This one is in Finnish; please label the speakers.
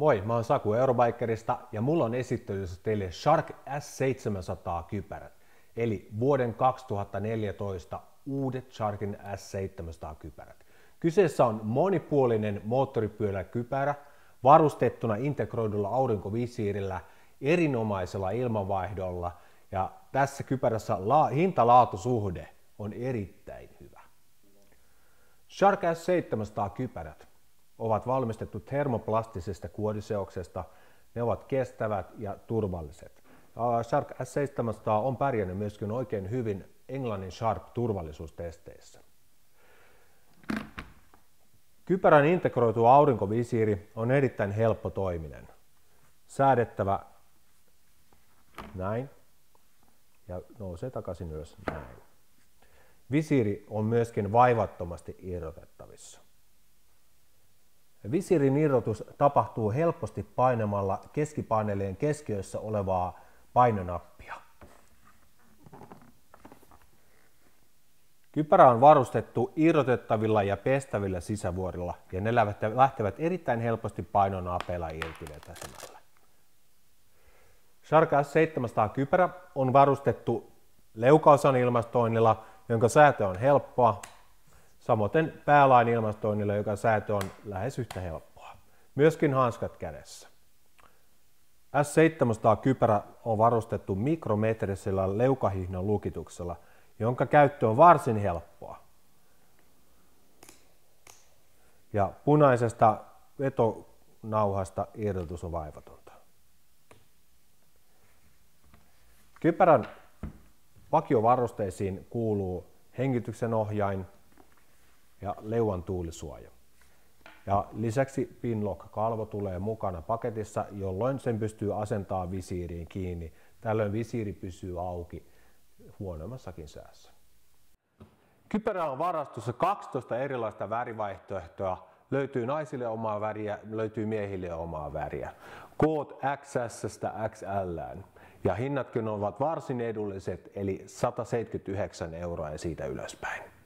Speaker 1: Moi, mä oon Saku Eurobikerista ja mulla on esittelyssä teille Shark S700 kypärät, eli vuoden 2014 uudet Sharkin S700 kypärät. Kyseessä on monipuolinen moottoripyöräkypärä varustettuna integroidulla aurinkovisiirillä, erinomaisella ilmanvaihdolla ja tässä kypärässä hinta-laatusuhde on erittäin hyvä. Shark S700 kypärät ovat valmistettu termoplastisesta kuoriseoksesta, ne ovat kestävät ja turvalliset. Shark S700 on pärjännyt myöskin oikein hyvin Englannin Sharp-turvallisuustesteissä. Kypärän integroitu aurinkovisiiri on erittäin helppotoiminen. Säädettävä näin ja nousee takaisin ylös näin. Visiiri on myöskin vaivattomasti irrotettavissa. Visiirin irrotus tapahtuu helposti painamalla keskipaneelien keskiössä olevaa painonappia. Kypärä on varustettu irrotettavilla ja pestävillä sisävuorilla ja ne lähtevät erittäin helposti painonapeilla irti vetäsemällä. Shark S700 kypärä on varustettu leukaosan ilmastoinnilla, jonka säätö on helppoa, samoin päälain ilmastoinnilla, joka säätö on lähes yhtä helppoa. Myöskin hanskat kädessä. S700 kypärä on varustettu mikrometrisellä leukahihnan lukituksella, jonka käyttö on varsin helppoa. Ja punaisesta vetonauhasta irrotus on vaivatonta. Kypärän vakiovarusteisiin kuuluu hengityksen ohjain ja leuan tuulisuoja. Ja lisäksi Pinlock-kalvo tulee mukana paketissa, jolloin sen pystyy asentamaan visiiriin kiinni. Tällöin visiiri pysyy auki huonommassakin säässä. Kypärä on varastossa 12 erilaista värivaihtoehtoa. Löytyy naisille omaa väriä, löytyy miehille omaa väriä. Koot XS-stä XL:ään. Ja hinnatkin ovat varsin edulliset, eli 179 € ja siitä ylöspäin.